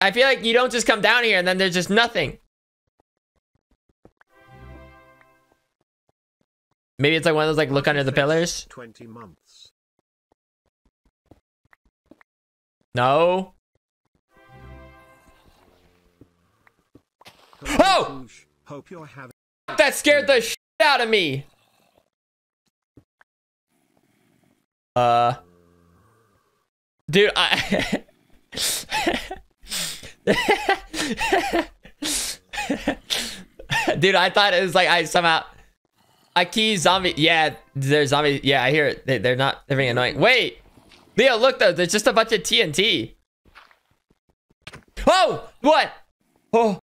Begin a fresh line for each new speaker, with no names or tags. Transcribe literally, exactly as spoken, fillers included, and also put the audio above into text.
I feel like you don't just come down here and then there's just nothing. Maybe it's like one of those like look under the pillars.
twenty months.
No. Oh!
Hope you're having
That scared the shit out of me. Uh Dude, I Dude, I thought it was like I somehow I key zombie. Yeah, there's zombie. Yeah, I hear it. They, they're not. They're being annoying. Wait, Leo, look though. There's just a bunch of T N T. Oh, what? Oh.